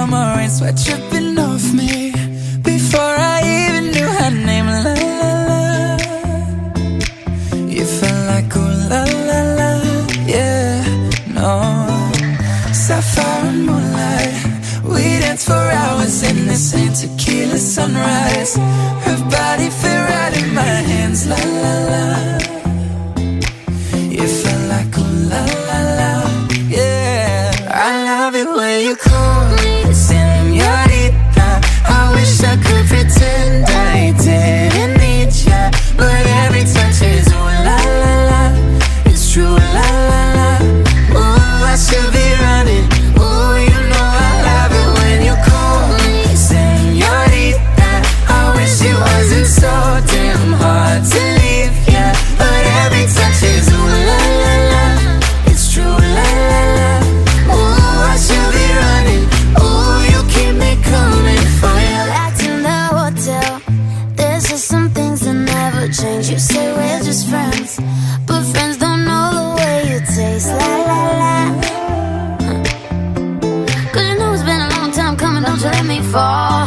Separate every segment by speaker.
Speaker 1: summer rain, sweat dripping off me. Before I even knew her name, la la la. You felt like ooh la la la, yeah, no. Sapphire and moonlight, we danced for hours in the same tequila sunrise. Her body fit right in my hands, la la la. You felt like ooh la la la, yeah. I love it when you call me señorita. I wish I could pretend I didn't need ya, but every touch is ooh la la la. It's true, la la la. Ooh, I should be running. Ooh, you know I love it when you call me señorita. I wish it wasn't so damn hard to leave ya, but every touch is ooh la la la. It's true, la la la. Ooh, I should be running. Ooh, you keep me coming for you.
Speaker 2: Back in the hotel, there's just some things that never change. You say we're just friends, but friends don't know the way you taste. La la la. Cause you know it's been a long time coming, don't you let me fall.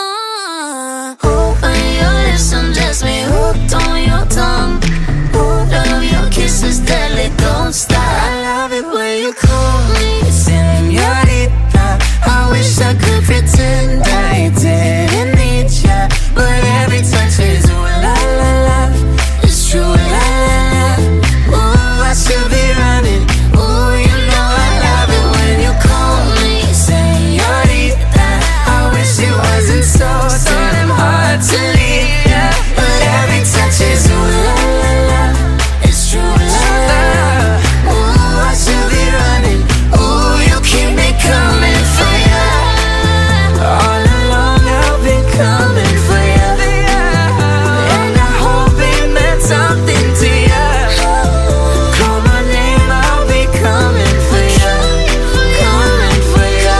Speaker 2: Open your lips, undress me, hooked on your tongue. Ooh, love your kisses, deadly, don't stop.
Speaker 1: I love it when you call me señorita. I wish I could pretend I didn't need ya, but every touch is ooh la la la. It's true, la la la. Ooh, I should be running. Ooh, you know I love it when you call me señorita. I wish it wasn't so damn hard to leave ya, but every touch is ooh la la la. It's true, la la la. Ooh, I should be running. Ooh, you keep me coming for ya. All along I've been coming for ya, and I hope it meant something to ya. Call my name, I'll be coming for ya, coming for ya.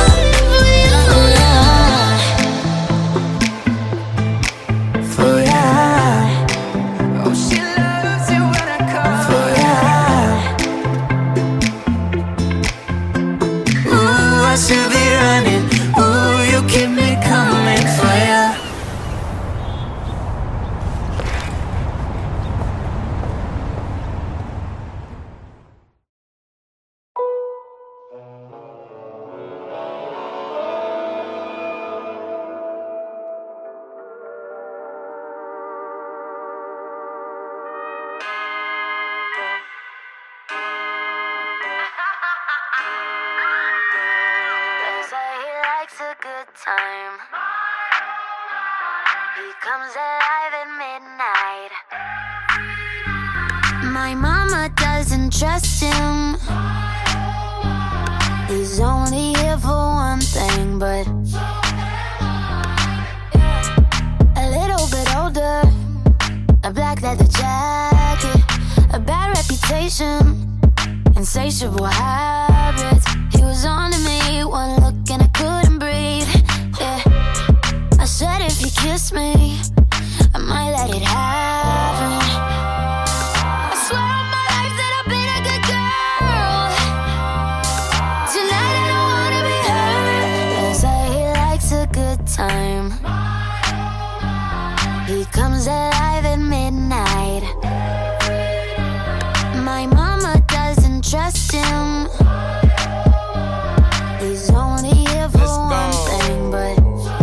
Speaker 1: For ya. Oh, she loves it when I call for ya. Ooh, I should be running. Ooh, you keep me coming for ya.
Speaker 2: They say he likes a good time. He comes alive at midnight. My mama doesn't trust him. He's only here for one thing, but a little bit older, a black leather jacket, a bad reputation, insatiable habits. He was on to me, one look and I couldn't breathe. Yeah, I said if he kissed me, I might let it happen. I swear on my life that I've been a good girl. Tonight I don't wanna be hurt. They say he likes a good time. He comes alive at midnight. My mama doesn't trust him. He's only here for one thing, but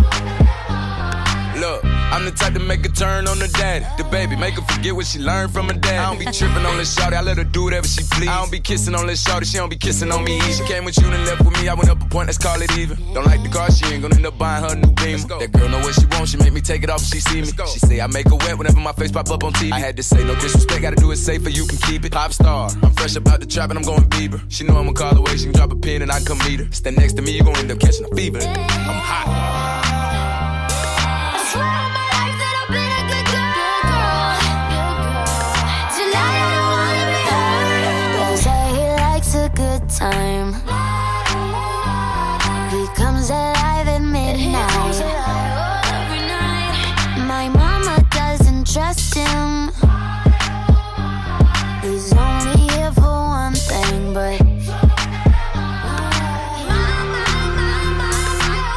Speaker 3: Look, I'm the type to make a turn on the daddy. The baby, make her forget what she learned from her dad. I don't be tripping on this shawty, I let her do whatever she please. I don't be kissing on this shawty, she don't be kissing on me. She came with you and left with me, I went up a point, let's call it even. Don't like the car, she ain't gonna end up buying her a new Beamer. That girl know what she wants, she make me take it off if she see me. She say I make her wet whenever my face pop up on TV. I had to say no disrespect, gotta do it safer, you can keep it. Pop star, I'm fresh about the trap and I'm going Bieber. She know I'ma call away, she can drop a pin and I can come meet her. Stand next to me, you gon' end up catching a fever. I'm hot.
Speaker 2: I swear on my life that I've been a good girl. Tonight I don't wanna be hurt. They say he likes a good time. He comes alive at midnight. My mama doesn't trust him. He's only here for one thing, but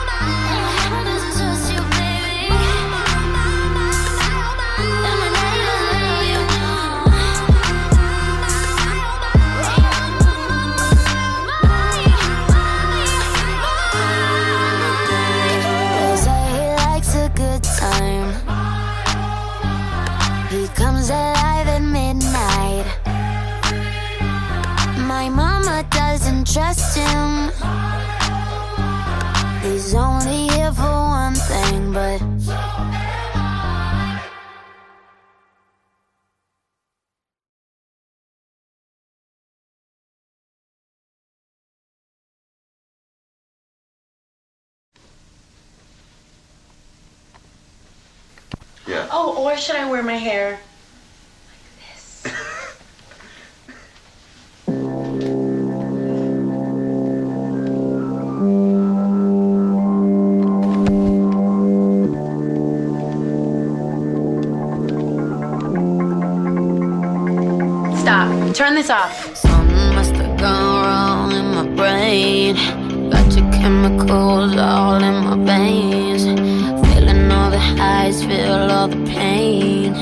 Speaker 2: trust him. He's only here for one thing, but
Speaker 4: yeah.
Speaker 5: Oh, or should I wear my hair like this? Stop. Turn this off.
Speaker 2: something must have gone wrong in my brain. Got your chemicals all in my veins. Feeling all the highs, feel all the pain.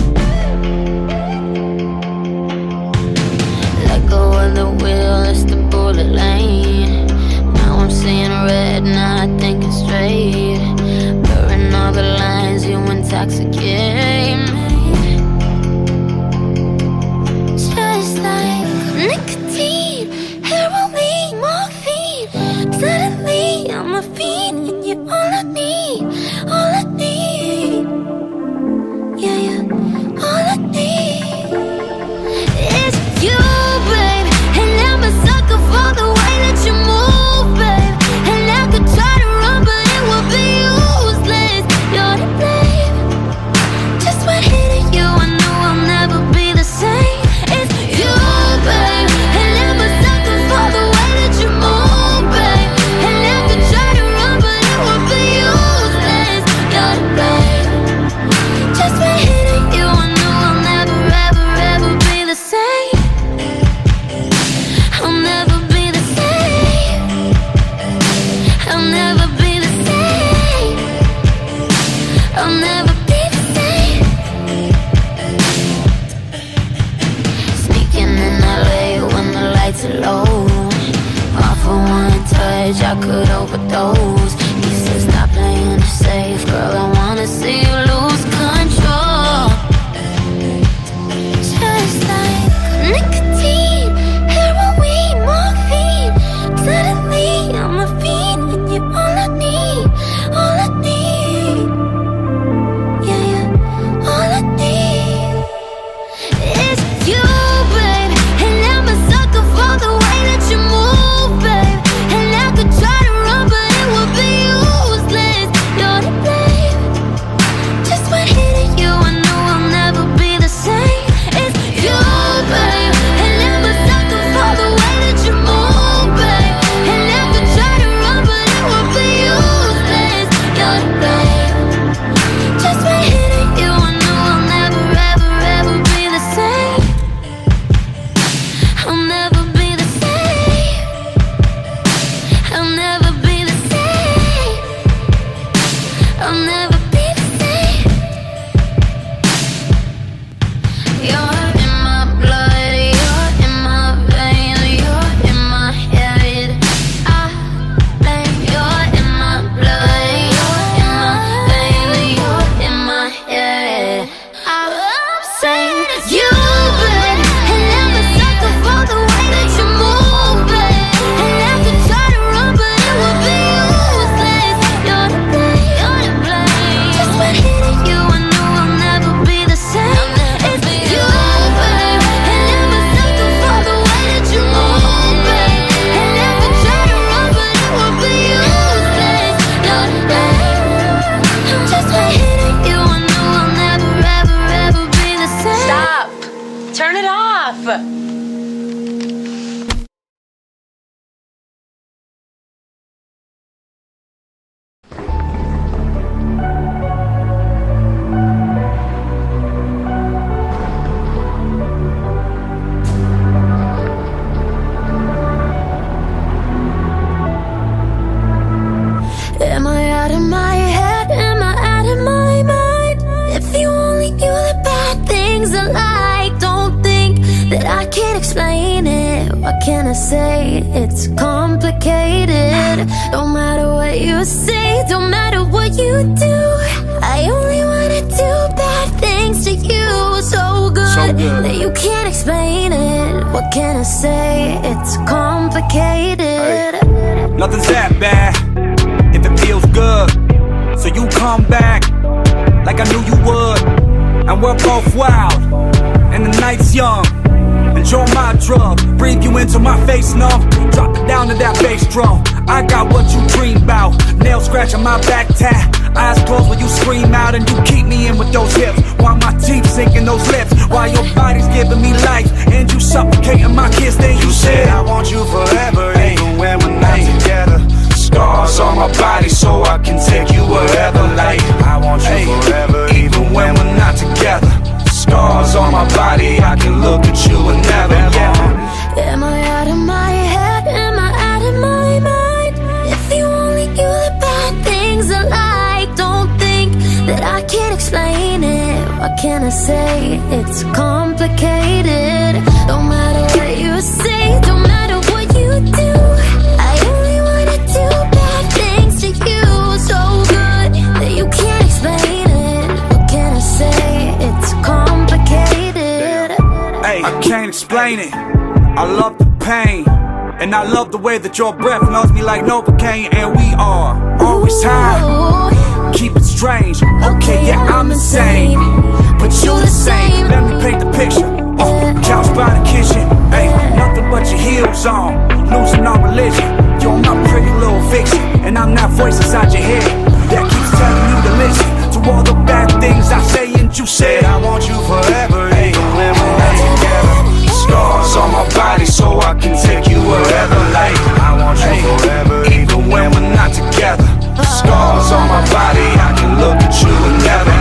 Speaker 2: Let go of the wheel, it's the bullet lane. Now I'm seeing red, not thinking straight. Blurring all the lines, you intoxicate me. Just like nicotine, heroin, morphine. Suddenly I'm a fiend, and you're all I need, all I need. Yeah, yeah, all I need is you, babe. And I'm a sucker for the way that you move, babe. And I could try to run, but it would be useless. You're to blame. Just when hitting you, I knew I'll never be the same. It's you, babe. And I'm a sucker for the way that you move, babe. And I could try to run, but it would be useless. You're to blame. Just when hitting you, I knew I'll never, ever, ever be the same. I'll never be the same. I'll never be the same. I'll never be the same. Sneaking in LA when the lights are low. Off for one touch, I could overdose. He said stop playing it safe, girl, I wanna see you lose control. Just like nicotine, heroin, morphine. Suddenly I'm a fiend, and you're all I need, all I need. Yeah, yeah, all I need is you, babe. And I'm a sucker for the way that you move, babe. And I could try to run, but it would be useless. You're to blame. Just when hitting you, I knew I'll never be the same. It's you, babe. And I'm a sucker for the way that you move, babe. And I could try to run, but it would be useless. You're to blame. Just when hitting you, I knew I'll never, ever, ever be the same. I'll never be the same. I'll never be the same. I'll never be the same. You're in my blood, you're in my veins, you're in my head. I blame you're in my blood, you're in my veins, you're in my head. I'm saying you, babe, and I'm a sucker for the way that you move, babe. And I could try to run, but it would be useless. You're to blame, you're to blame. Just when hitting you, I knew I'll never be the same. It's you, babe, and I'm a sucker for the way that you move, babe. And I could try to run, but it would be useless. You're to blame. Just when hitting you, I knew I'll never, ever, ever be the same.
Speaker 5: Stop. Turn it off.
Speaker 2: Am I out of my head? Am I out of my mind? If you only knew the bad things I like, don't think that I can't explain it. What can I say? It's complicated. No matter what you say, don't matter what you do, I only wanna do bad things to you. So good. that you can't explain it. What can I say? It's complicated.
Speaker 4: Hey. Nothing's that bad if it feels good. So you come back like I knew you would. And we're both wild and the night's young. Enjoy my drug, breathe you into my face numb. Drop it down to that bass drum. I got what you dream about. Nail scratching my back tat. Eyes closed when you scream out, and you keep me in with those hips, while my teeth sink in those lips, while your body's giving me life and you suffocating my kiss. Then you said
Speaker 6: I want you forever, even when we're not together. Scars on my body so I can take you wherever. Like I want you forever, even when we're not together. Scars on my body, I can look at you and never.
Speaker 2: Am I out of my head? Am I out of my mind? If you only knew the bad things I like, don't think that I can't explain it. What can I say? It's complicated. Don't matter what you say, don't matter what you do, I only wanna do bad things to you. So good that you can't explain it. What can I say? It's complicated.
Speaker 4: Hey, I can't explain it. I love the pain, and I love the way that your breath melts me like Novocaine. And we are always high, keep it strange. Okay, yeah, I'm insane, but you the same. Let me paint the picture. Couch by the kitchen, hey, nothing but your heels on, losing our religion. You're my pretty little fiction, and I'm that voice inside your head that keeps telling you to listen to all the bad things I say. And you said
Speaker 6: I want you forever, even when we're not together. Scars on my body so I can take you wherever. Like I want you forever, even when we're not together. Scars on my body, I can look at you and never.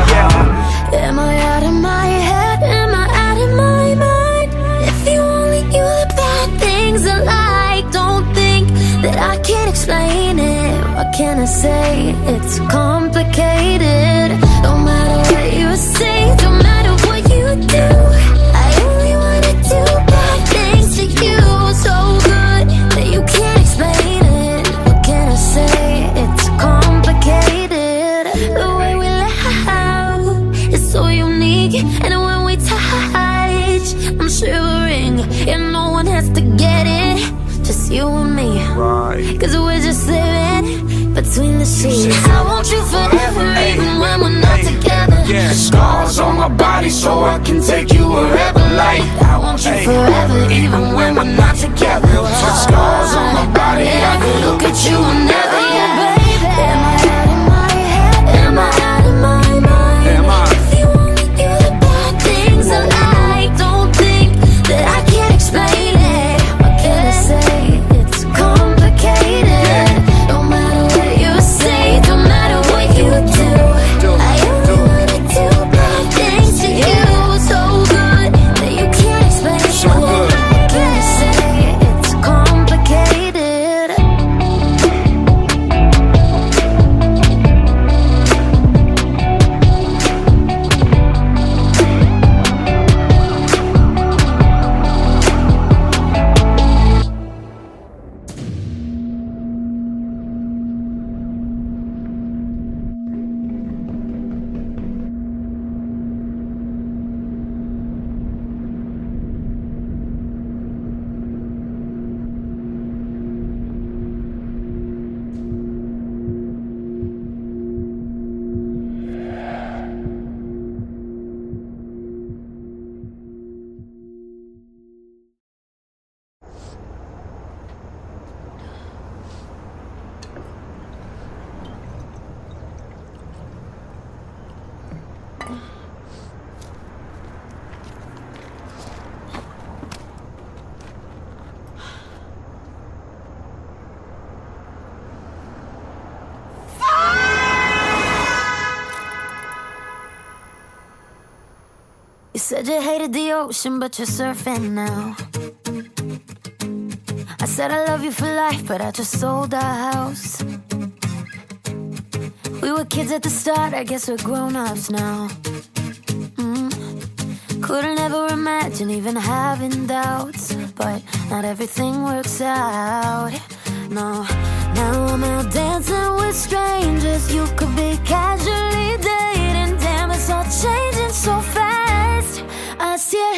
Speaker 2: Am I out of my head? Am I out of my mind? If you only knew the bad things I like, don't think that I can't explain it. What can I say? It's complicated. Don't matter what you say, don't matter what you do, I only wanna do bad things to you. So good that you can't explain it. What can I say? It's complicated. The way we laugh is so unique, and when we touch, I'm shivering. And no one has to get it, just you and me.
Speaker 4: right.
Speaker 2: Cause we're just living between the sheets. I want you forever, even when we're not together.
Speaker 6: Yeah, scars on my body so I can take you wherever. Like
Speaker 2: I want you forever,
Speaker 6: even when we're not together. Scars on my body, I can look at you and never.
Speaker 2: Baby, am I out of my head? Am I out of my mind?
Speaker 4: Am I?
Speaker 2: If you only knew the bad things I like, don't think that I can't explain it. What can I say? It's complicated. Don't matter what you say, don't matter what you do, I only wanna do bad things to you. So good that you can't explain it.
Speaker 4: So good.
Speaker 2: What can I say? It's complicated. You said you hated the ocean, but you're surfing now. I said I love you for life, but I just sold our house. We were kids at the start, I guess we're grown-ups now. Couldn't ever imagine even having doubts, but not everything works out. No, now I'm out dancing with strangers. You could be casually dating. Damn, it's all changing so fast. I see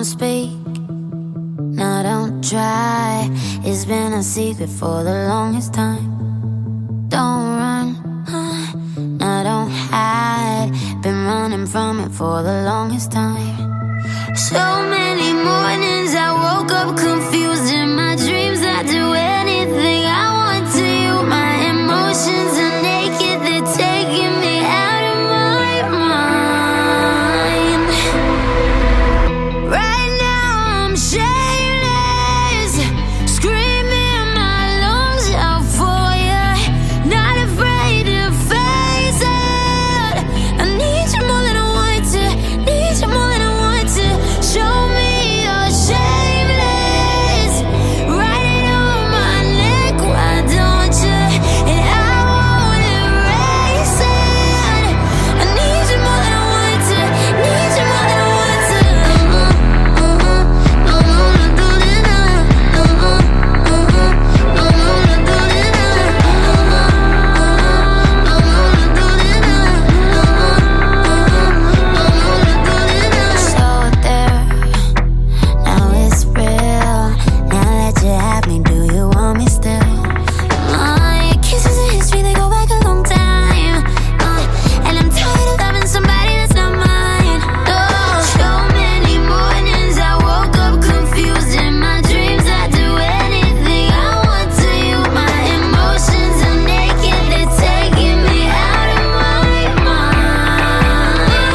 Speaker 2: don't speak, no, don't try. It's been a secret for the longest time. Don't run, no, don't hide. Been running from it for the longest time. So many mornings I woke up confused. In my dreams I do anything I want to you. My emotions are naked, they're taking me out of my mind. Right now I'm shameless, screaming my lungs out for you. Not afraid to face it. I need you more than I want to, need you more than I want to. Show me you're shameless. Write it on my neck, why don't you? And I won't erase it. I need you more than I want to, need you more than I want to. So there, now it's real. Now that you have me, do you want me still? My kisses and history, they go back a long time. And I'm tired of loving somebody that's not mine. So many mornings I woke up confused. In my dreams I do anything I want to you. My emotions are naked, they're taking me out of my mind.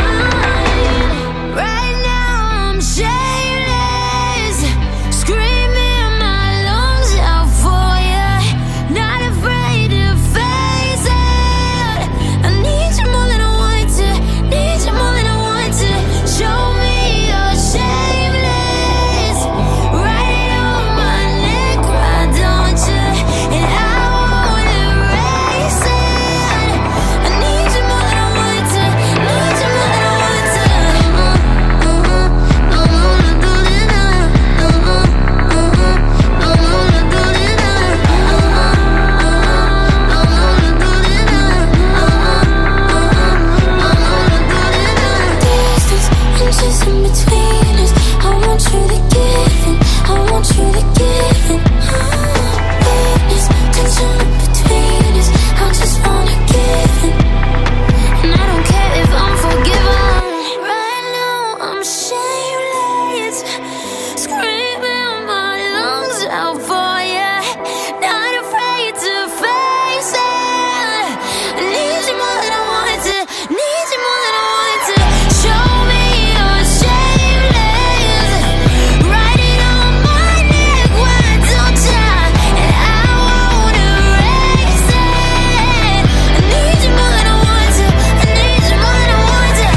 Speaker 2: Right now I'm shameless, screaming my lungs out for you. Not afraid to face it. I need you more than I want to, need you more than I want to. Show me you're shameless. Write it on my neck, why don't you? And I won't erase it. I need you more than I want to, need you more than I want to. Distance, inches in between us. I want you to give in, I want you to give in. Weakness, tension in between us. I just wanna give in, and I don't care if I'm forgiven. Right now I'm shameless, screaming my lungs out for you. Not afraid to face it. I need you more than I want to, need you more than I want to. Show me you're shameless. Write it on my neck, why don't you? And I won't erase it. I need you more than I want to, I need you more than I want to.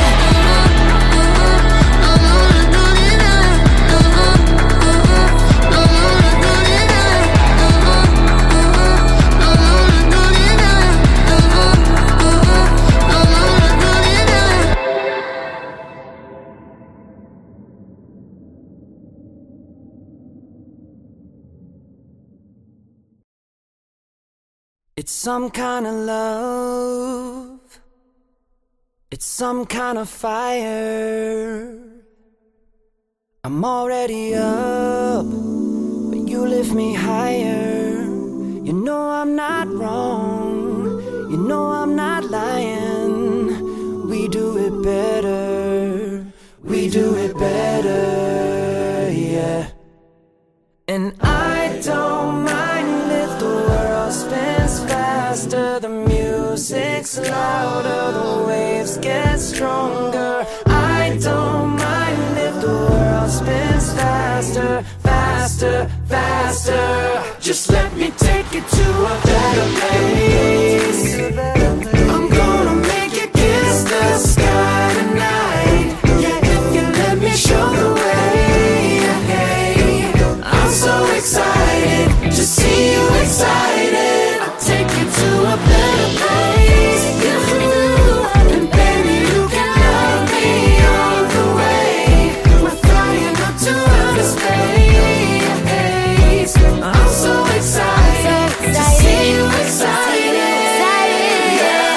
Speaker 1: It's some kind of love, it's some kind of fire. I'm already up, but you lift me higher. You know I'm not wrong, you know I'm not lying. We do it better, we do it better, yeah. And I don't mind if the world spins faster, the music's louder, the waves get stronger. I don't mind if the world spins faster, faster, faster. Just let me take you to a better place. I'm gonna make you kiss the sky tonight. Yeah, if you let me show the way. I'm so excited to see you excited. I'll take you to a better place. And baby, you can love me all the way. We're flying up to outer space. I'm so excited to see you excited. Yeah.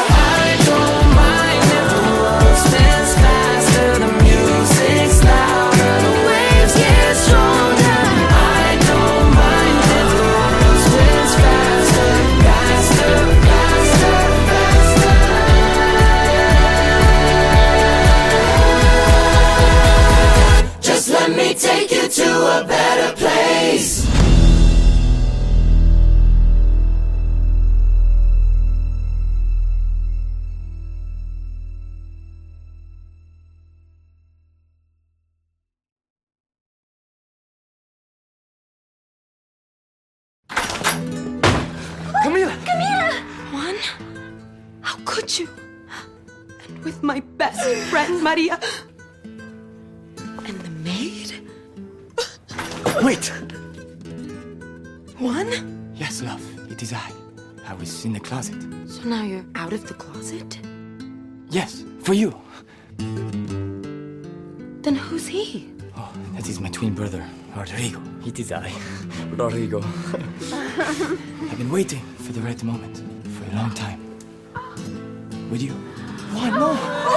Speaker 5: could you? And with my best friend, Maria. And the maid?
Speaker 7: Wait!
Speaker 5: Juan?
Speaker 7: Yes, love, it is I. I was in the closet.
Speaker 5: So now you're out of the closet?
Speaker 7: Yes, for you.
Speaker 5: Then who's he?
Speaker 7: Oh, that is my twin brother, Rodrigo. It is I, Rodrigo. I've been waiting for the right moment for a long time. With you. What? No!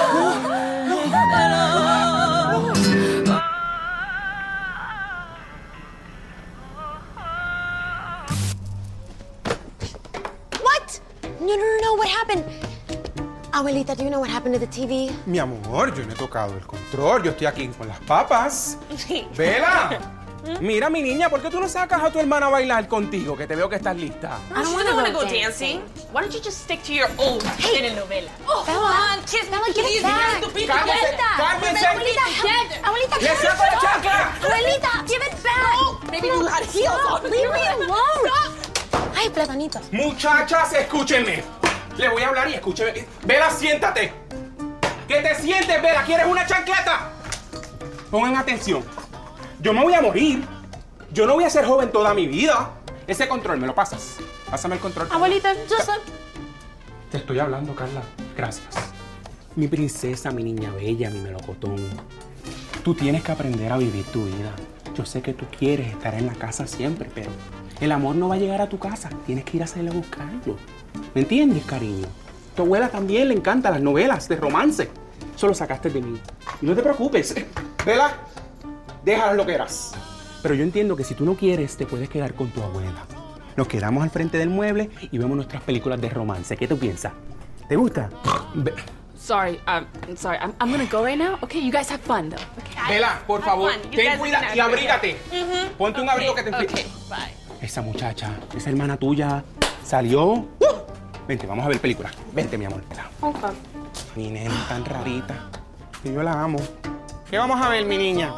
Speaker 8: What? No, what happened? Abuelita, do you know what happened to the TV?
Speaker 9: Mi amor, yo no he tocado el control. Yo estoy aquí con las papas. ¡Vela! Mira, mi niña, ¿por qué tú no sacas a tu hermana a bailar contigo? Que te veo que estás lista.
Speaker 8: I don't
Speaker 10: want to
Speaker 8: go
Speaker 10: go dancing. Why don't you just stick to your old telenovela? Oh,
Speaker 8: Bella,
Speaker 10: come on, kiss me,
Speaker 8: Bella,
Speaker 10: please.
Speaker 8: give it back.
Speaker 9: ¡Cálmense!
Speaker 8: Abuelita,
Speaker 9: ¡Le saco la chancla!
Speaker 8: Abuelita, give it back.
Speaker 10: Oh, maybe you had heels on.
Speaker 8: Leave me alone. Ay, platanitos.
Speaker 9: Muchachas, escúchenme. Le voy a hablar y escúcheme. Vela, siéntate. ¿Qué te sientes, Vela? ¿Quieres una chancleta? Pongan atención. Yo me voy a morir. Yo no voy a ser joven toda mi vida. Ese control, ¿me lo pasas? Pásame el control.
Speaker 8: Abuelita, just
Speaker 9: Te estoy hablando, Carla. Gracias. Mi princesa, mi niña bella, mi melocotón. Tú tienes que aprender a vivir tu vida. Yo sé que tú quieres estar en la casa siempre, pero el amor no va a llegar a tu casa. Tienes que ir a salir a buscarlo. ¿Me entiendes, cariño? Tu abuela también le encantan las novelas de romance. Eso lo sacaste de mí. Y no te preocupes. Vela, déjalas lo que eras. Pero yo entiendo que si tú no quieres, te puedes quedar con tu abuela. Nos quedamos al frente del mueble y vemos nuestras películas de romance. ¿Qué tú piensas? ¿Te gusta?
Speaker 11: Sorry, I'm gonna go right now. Okay, you guys have fun though. Okay.
Speaker 9: Vela, por favor, ten cuidado y abrígate. Ponte un abrigo que te enfríe.
Speaker 11: Okay, bye.
Speaker 9: Esa muchacha, esa hermana tuya, salió. Vente, vamos a ver películas. Vente, mi amor.
Speaker 11: Okay.
Speaker 9: Mi nena tan rarita. Que yo la amo. ¿Qué vamos a ver, mi niña?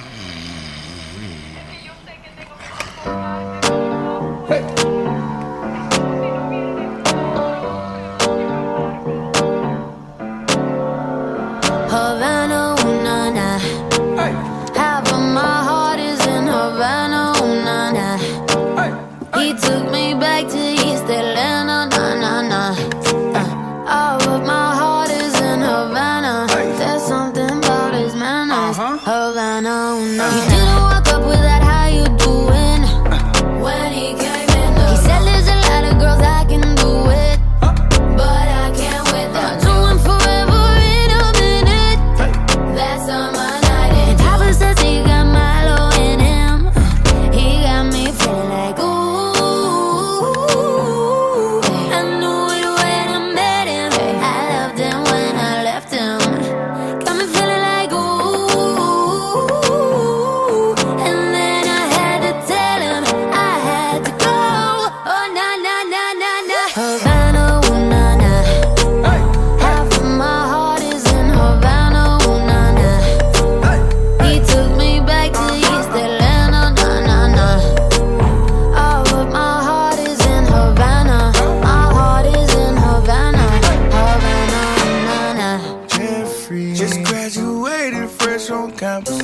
Speaker 2: Havana, ooh, na, na. Half of my heart is in Havana, ooh, na, na. He took me back to East Atlanta, na, na, na. All of my heart is in Havana. There's something about his manners. Havana, ooh, na, na. He didn't walk up with that, how you doing? When he came in, he said there's a lot of girls I can do it, but I can't with them. Doing forever in a minute. That's on my night. And Papa says he got Milo in him. He got me feeling like ooh. I knew it when I met him. I loved him when I left him. Got me feeling like ooh. And then I had to tell him I had to go. Oh na na na na na. Havana, ooh na na. Half of my heart is in Havana, ooh na na. He took me back to East Atlanta, na na na. All of my heart is in Havana. My heart is in Havana, Havana, na na.
Speaker 1: Jeffrey just graduated fresh on campus.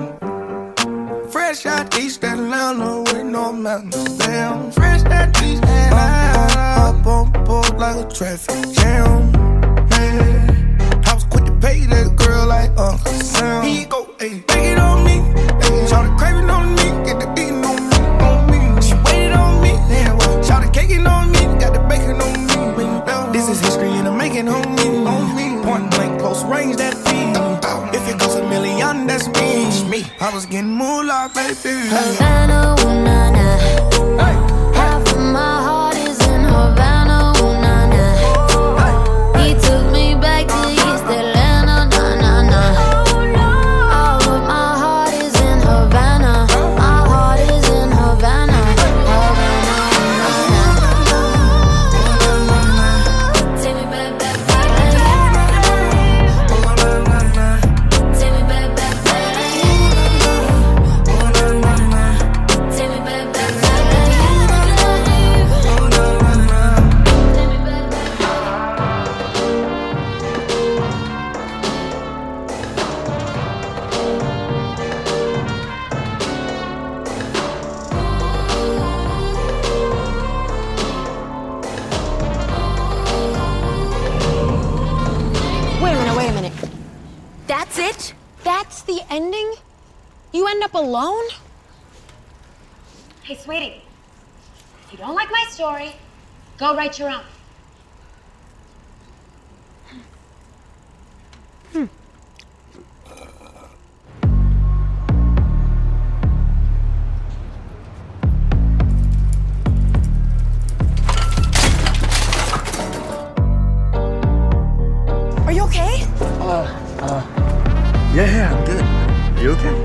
Speaker 1: Fresh out East Atlanta with no mountains. Damn, fresh out East Atlanta. Up on board like a traffic jam. Man, I was quick to pay that girl like Uncle Sam. He go, ayy, take it on me. Shout the craving on me, get the beating on me, on me. She waited on me, damn. Shout the caking on me, got the bacon on me. This is history and I'm making on me. Point blank, close range, that feed. If it goes $1 million, that's me. I was getting moolah, baby.
Speaker 2: Havana, ooh na na. Half of my heart is in Havana, ooh na na. He took me back to East Atlanta, na na na. All of my heart is in Havana. My heart is in Havana, Havana, na na. Take me back, back, back. Take me back, back, back. Take me back, back.
Speaker 8: That's it? That's the ending? You end up alone?
Speaker 12: Hey, sweetie, if you don't like my story, go write your own.
Speaker 8: Are you okay?
Speaker 13: Yeah, I'm good. Are you okay?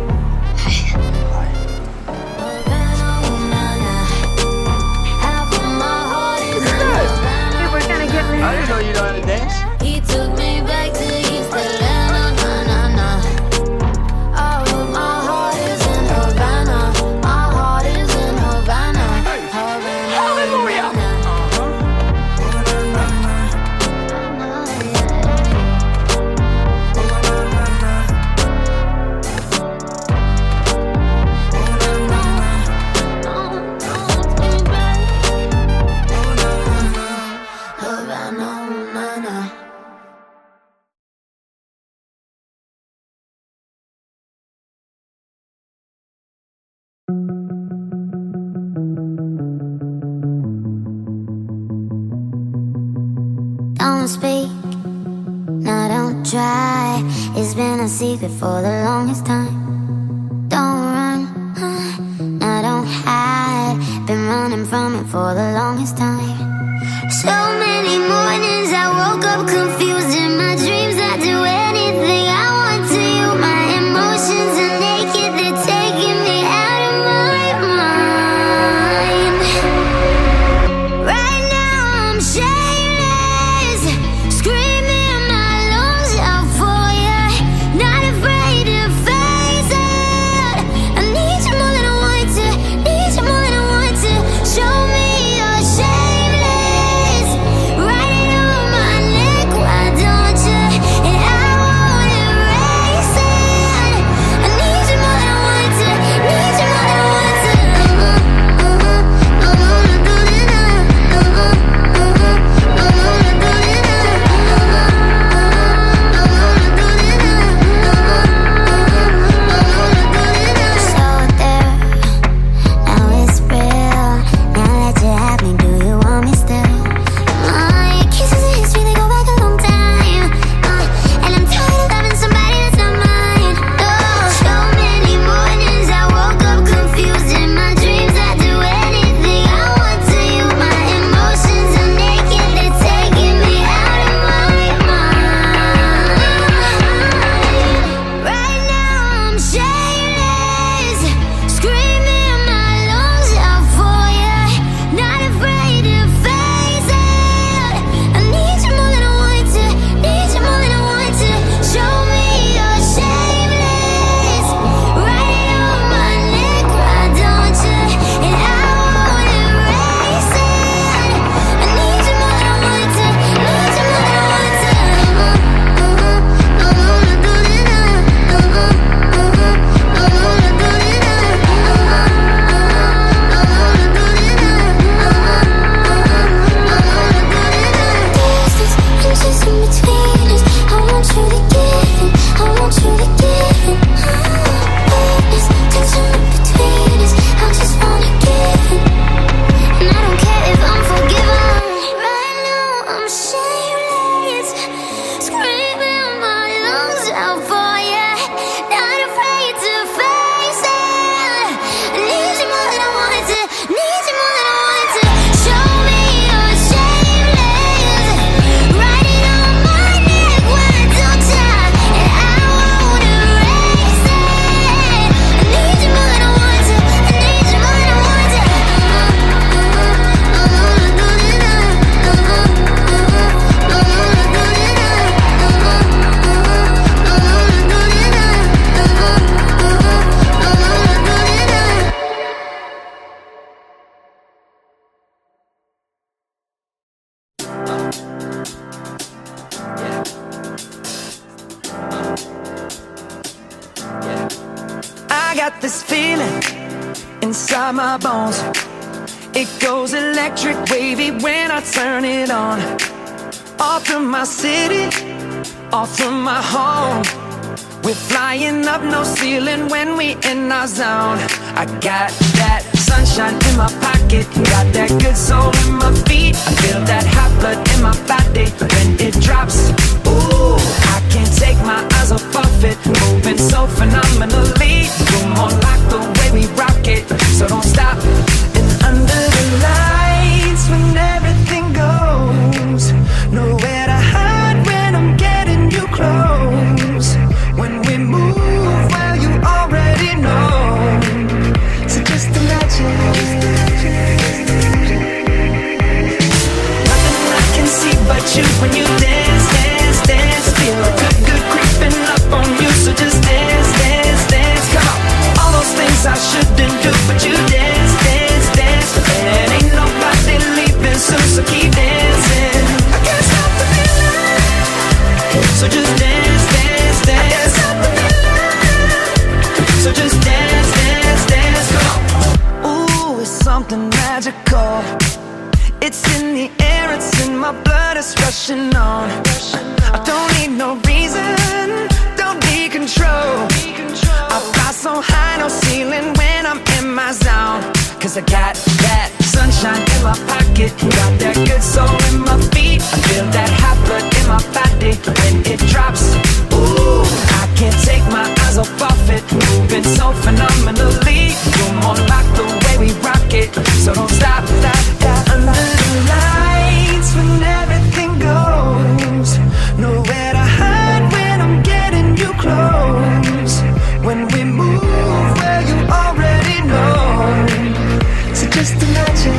Speaker 7: I didn't know you know how to dance.
Speaker 2: He took me back to East Atlanta, na na na. Oh, my heart is in Havana. My heart is in Havana.
Speaker 7: Hallelujah!
Speaker 2: Don't speak, no, don't try. It's been a secret for the longest time. Don't run, no, don't hide. Been running from it for the longest time. So many mornings I woke up confused. In my dreams I do anything I want to you. My emotions are naked, they're taking me out of my mind. Right now I'm shameless, screaming my lungs out for you. Not afraid to face it. I need you more than I want to, need you more than I want to. Show me you're shameless. Write it on my neck, why don't you? And I won't erase it. I need you more than I want to, need you more than I want to. I wanna do it now. I wanna do it now. I wanna do it now. So there, now it's real. Now that you have me, do you want me still? My kisses and history, they go back a long time. And I'm tired of loving somebody that's not mine. Oh, so many mornings I woke up confused. In my dreams I do anything I want to you. My emotions are naked, they're taking me out of my mind. Right now I'm shameless, screaming my lungs out for you. Not afraid to face it. I need you more than I want to, need you more than I want to. Show me you're shameless. Write it on my neck, why don't you? And I won't erase it. I need you more than I want to, need you more than I want to. I wanna do it now. I wanna do it now. I wanna do it now. Distance, inches in between us. I want you to give in, I want you to give in. Weakness, tension in between us. I just wanna give in. And I don't care if I'm forgiven. Right now I'm shameless, screaming my lungs out for you. Not afraid to face it. I need you more than I want to, need you more than I want to. Show me you're shameless. Write it on my neck, why don't you? And I won't erase it. I need you more than I want to, I need you more than I want to. I wanna do it now. I wanna do it now. I wanna do it now. I wanna do it
Speaker 1: I got this feeling inside my bones. It goes electric wavy when I turn it on. Off from my city, off from my home. We're flying up, no ceiling when we in our zone. I got that sunshine in my pocket, got that good soul in my feet. I feel that hot blood in my body when it drops. Ooh, I can't take my eyes off of it, moving so phenomenally. You're more like the way we rock it, so don't stop. And under the lights, when everything goes, nowhere to hide when I'm getting you close. When we move, well, you already know. So just imagine. Nothing I can see but you when you dance, dance, dance. Feel good, good creeping up on you. So just dance, dance, dance. Come on. All those things I shouldn't do, but you dance, dance, dance. And ain't nobody leaving soon, so keep dancing. I can't stop the feeling. So just dance, dance, dance. I can't stop the feeling. So just dance, dance, dance. Come on. Ooh, it's something magical. It's in the air, it's in my blood, it's rushing on. I don't need no reason, don't need control. I fly so high, no ceiling when I'm in my zone. Cause I got that sunshine in my pocket, got that good soul in my feet. I feel that hot blood in my body when it drops. Ooh, I can't take my eyes off of it, moving so phenomenally. You're more like the way we rock it, so don't stop, stop, stop. Under the lights when everything goes, nowhere to hide when I'm getting you close. When we move, well, you already know. So just imagine.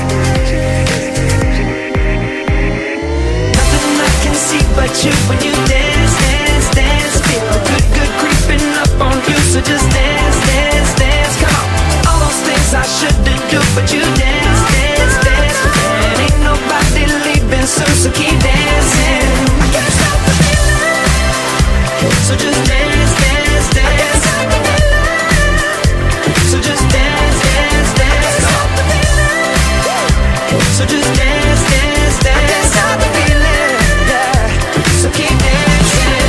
Speaker 1: Nothing I can see but you when you dance, dance, dance. Feel good, good creeping up on you. So just dance, dance, dance. Come on. All those things I shouldn't do, but you dance, dance, dance. And ain't nobody leaving soon, so keep dancing. I can't stop the feeling. So just dance, dance, dance. I can't stop the feeling. So just dance, dance, dance. Stop the feeling. So just dance, dance, dance. I can't stop the feeling. Yeah. So keep dancing.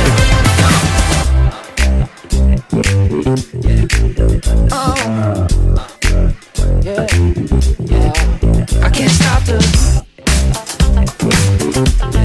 Speaker 1: Oh. Yeah. Yeah. I can't stop the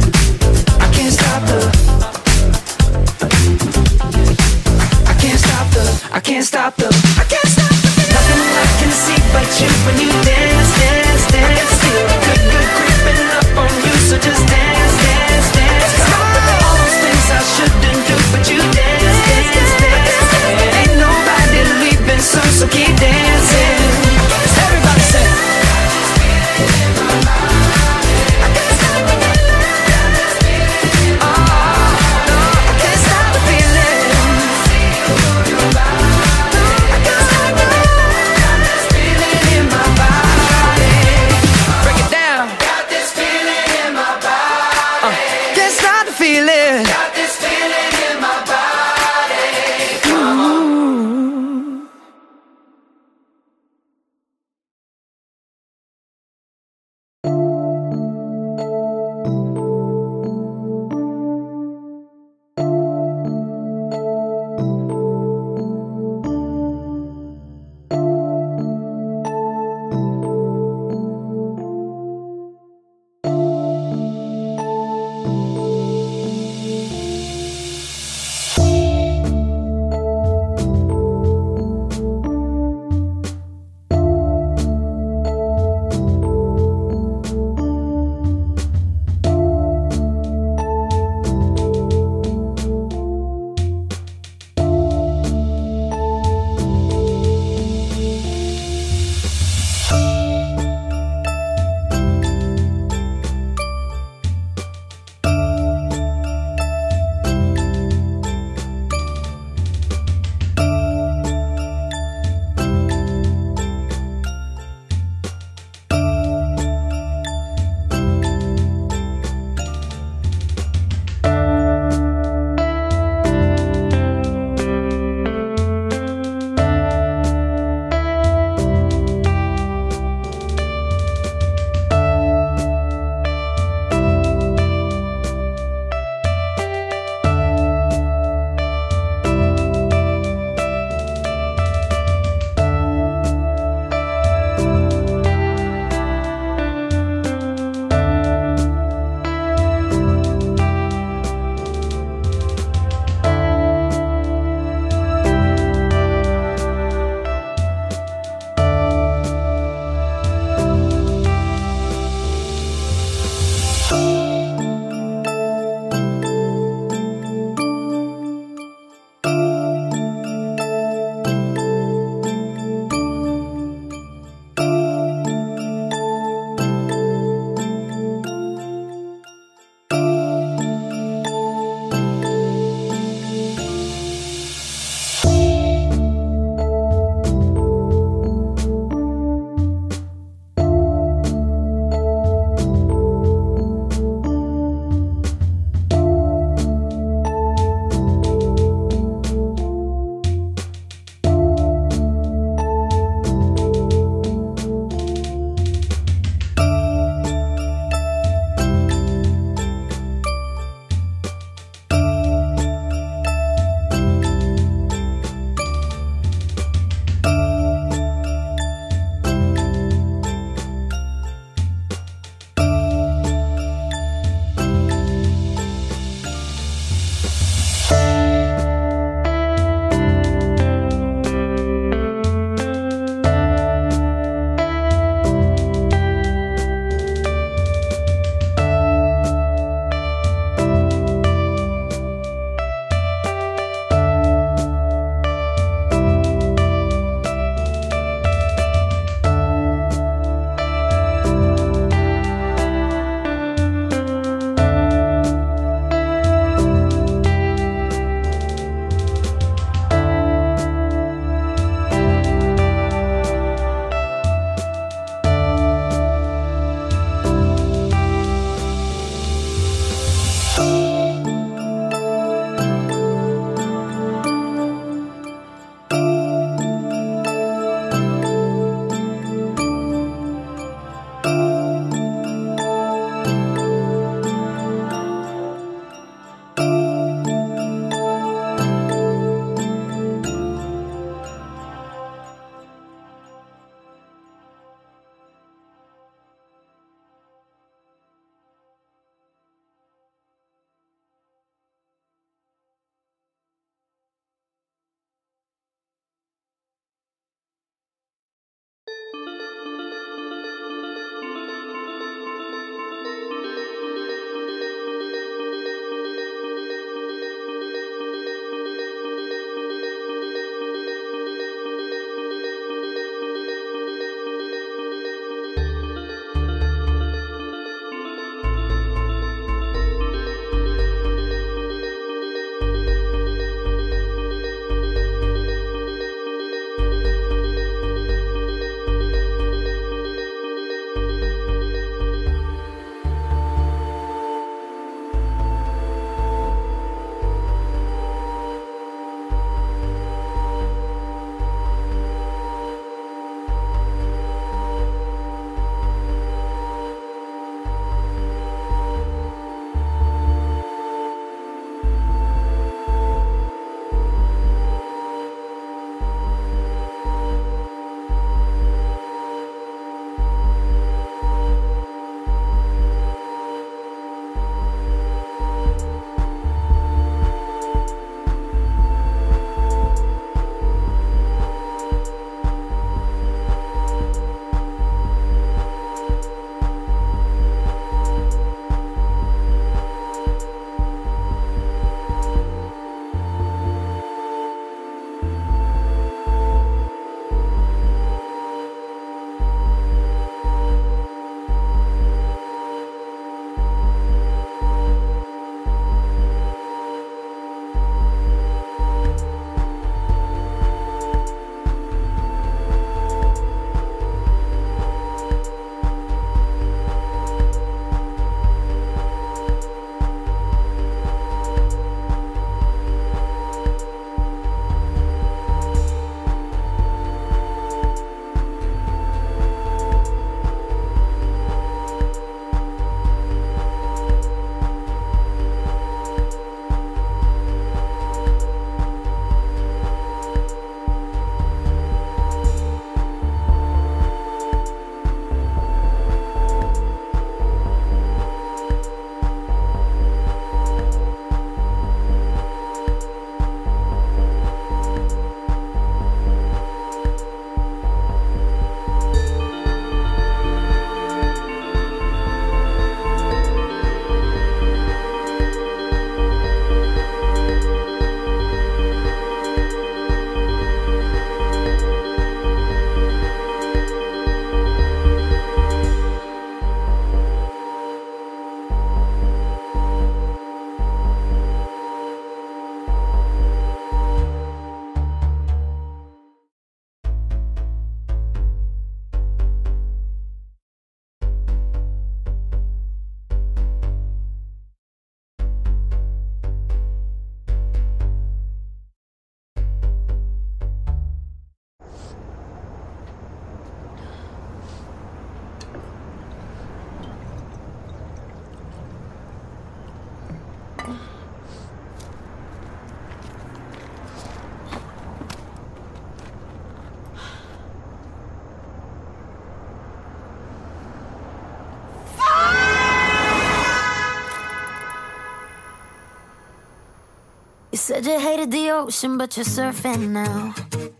Speaker 2: You said you hated the ocean, but you're surfing now.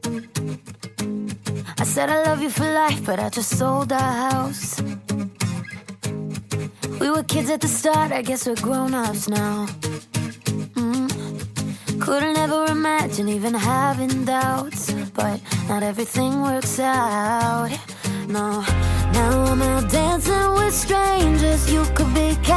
Speaker 2: I said I love you for life, but I just sold our house. We were kids at the start, I guess we're grown-ups now. Couldn't ever imagine even having doubts, but not everything works out. No, now I'm out dancing with strangers. You could be